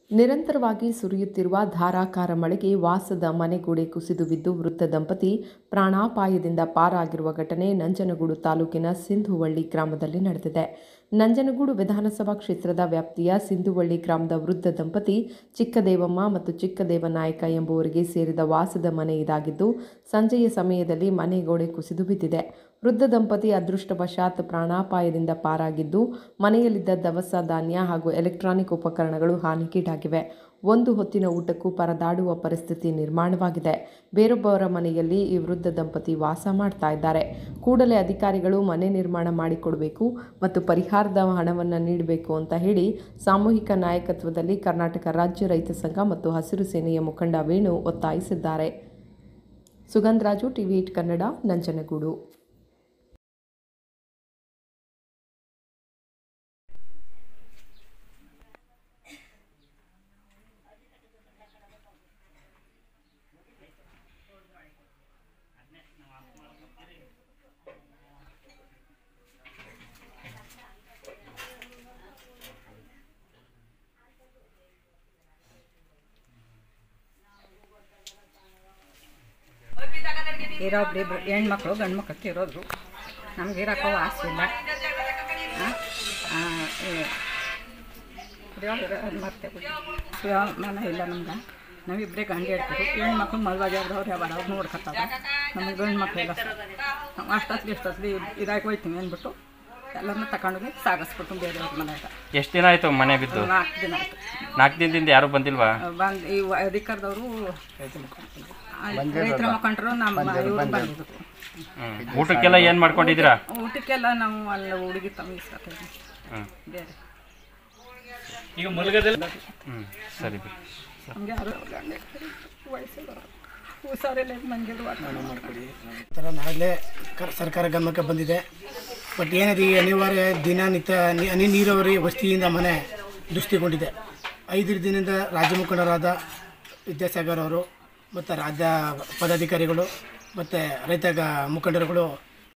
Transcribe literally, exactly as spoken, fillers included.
ನಿರಂತರವಾಗಿ ಸುರಿಯುತ್ತಿರುವ ಧಾರಾಕಾರ ಮಳೆಗೆ ವಾಸದ ಮನೆಗೋಡೆ ಕುಸಿದು ಬಿದ್ದು ವೃದ್ಧ ದಂಪತಿ ಪ್ರಾಣಾಪಾಯದಿಂದ ಪಾರಾಗಿರುವ ಘಟನೆ ನಂಜನಗೂಡು ತಾಲೂಕಿನ ಸಿಂಧುವಳ್ಳಿ ಗ್ರಾಮದಲ್ಲಿ ನಡೆದಿದೆ. ನಂಜನಗೂಡು ವಿಧಾನಸಭಾ ಕ್ಷೇತ್ರದ ವ್ಯಾಪ್ತಿಯ ಸಿಂಧುವಳ್ಳಿ ಗ್ರಾಮದ ವೃದ್ಧ ದಂಪತಿ ಚಿಕ್ಕದೇವಮ್ಮ ಮತ್ತು ಚಿಕ್ಕದೇವನಾಯಕ ಎಂಬುವರಿಗೆ ಸೇರಿದ ವಾಸದ ಮನೆ ಇದಾಗಿದ್ದು, ಸಂಜೆಯ ಸಮಯದಲ್ಲಿ ಮನೆಗೋಡೆ ಕುಸಿದು ಬಿದ್ದಿದೆ. ವೃದ್ಧ ದಂಪತಿ ಅದೃಷ್ಟವಶಾತ್ ಪ್ರಾಣಾಪಾಯದಿಂದ ಪಾರಾಗಿದ್ದು, ಮನೆಯಲ್ಲಿದ್ದ ದವಸ ಧಾನ್ಯ ಹಾಗೂ ಎಲೆಕ್ಟ್ರಾನಿಕ್ ಉಪಕರಣಗಳು ಹಾನಿಗೀಡಾಗಿವೆ. ಒಂದು ಹೊತ್ತಿನ ಊಟಕ್ಕೂ ಪರದಾಡುವ ಪರಿಸ್ಥಿತಿ ನಿರ್ಮಾಣವಾಗಿದೆ. ಬೇರೊಬ್ಬರ ಮನೆಯಲ್ಲಿ ಈ ವೃದ್ಧ ದಂಪತಿ ವಾಸ ಮಾಡ್ತಾ ಇದ್ದಾರೆ. ಕೂಡಲೇ ಅಧಿಕಾರಿಗಳು ಮನೆ ನಿರ್ಮಾಣ ಮಾಡಿಕೊಡಬೇಕು ಮತ್ತು ಪರಿಹಾರದ ಹಣವನ್ನು ನೀಡಬೇಕು ಅಂತ ಹೇಳಿ ಸಾಮೂಹಿಕ ನಾಯಕತ್ವದಲ್ಲಿ ಕರ್ನಾಟಕ ರಾಜ್ಯ ರೈತ ಸಂಘ ಮತ್ತು ಹಸಿರು ಸೇನೆಯ ಮುಖಂಡ ವೇಣು ಒತ್ತಾಯಿಸಿದ್ದಾರೆ. Sugandharaju, TV eight Kannada, Nanjangud. ಇರೋಬ್ರು ಇಬ್ಬರು ಹೆಣ್ಮಕ್ಳು ಗಂಡು ಮಕ್ಕಳು ಇರೋದ್ರು. ನಮ್ಗೆ ಇರೋಕ್ಕೂ ಆಸೆ ಇಲ್ಲ, ಮತ್ತೆ ಮನೆ ಇಲ್ಲ ನಮ್ಗೆ. ನಾವಿಬ್ಬರೇ ಗಂಡು ಹೇಳ್ತೀವಿ. ಹೆಣ್ಮಕ್ಳು ಮಲ್ವಾಜಾಗ್ರವ್ರು ಯಾವಾಗ ಅವ್ರು ನೋಡ್ಕೊತಾವ. ನಮಗೆ ಗಂಡು ಮಕ್ಕಳು ಇಲ್ಲ. ನಾವು ಅಷ್ಟೊತ್ಲಿ ಇಷ್ಟೊತ್ಲಿ ಇದಾಗಿ ಹೋಯ್ತೀವಿ ಅಂದ್ಬಿಟ್ಟು ಎಲ್ಲರನ್ನ ತಗೊಂಡೋಗಿ ಸಾಗಿಸ್ಬಿಟ್ಟು ಬೇರೆಯವ್ರ ಮನೆಯಾಗ. ಎಷ್ಟು ದಿನ ಆಯಿತು ಮನೆ ಬಿದ್ದು? ನಾಲ್ಕು ದಿನ ಆಯಿತು. ನಾಲ್ಕು ದಿನದಿಂದ ಯಾರು ಬಂದಿಲ್ವಾ? ಬಂದು ಈ ಅಧಿಕಾರದವರು ರೈತರ ಮುಖಂಡರು ನಮ್ಮ ಇವರು ಬಂದಿದ್ರು. ಊಟಕ್ಕೆಲ್ಲ ಏನು ಮಾಡ್ಕೊಂಡಿದ್ದೀರಾ? ಊಟಕ್ಕೆಲ್ಲ ನಾವು ಅಲ್ಲಿ ಹುಡುಗಿ ತಮ್ಮ ಇಸ್ಕೊತೀವಿ ಬೇರೆ. ಈಗ ಮಲಗದಲ್ಲ. ಹ್ಞೂ ಸರಿ ಬಿಡಿ. ನಮಗೆ ಯಾರು ವಯಸ್ಸಿಲ್ಲ, ಹುಷಾರಿಲ್ಲ, ಮಂಗೆಲ್ಲ ಮಾಡ್ಕೊಡಿ ಥರ ನಾಗಲೇ ಕರ್ ಸರ್ಕಾರ ಗಮನಕ್ಕೆ ಬಂದಿದೆ. ಬಟ್ ಏನಿದೆ ಈ ಅನಿವಾರ್ಯ ದಿನನಿತ್ಯ ಹನಿ ನೀರಾವರಿ ವಸ್ತಿಯಿಂದ ಮನೆ ದುಸ್ಥಿಗೊಂಡಿದೆ. ಐದು ದಿನದಿಂದ ರಾಜ್ಯ ಮುಖಂಡರಾದ ವಿದ್ಯಾಸಾಗರ್ ಅವರು ಮತ್ತು ರಾಜ್ಯ ಪದಾಧಿಕಾರಿಗಳು ಮತ್ತು ರೈತ ಮುಖಂಡರುಗಳು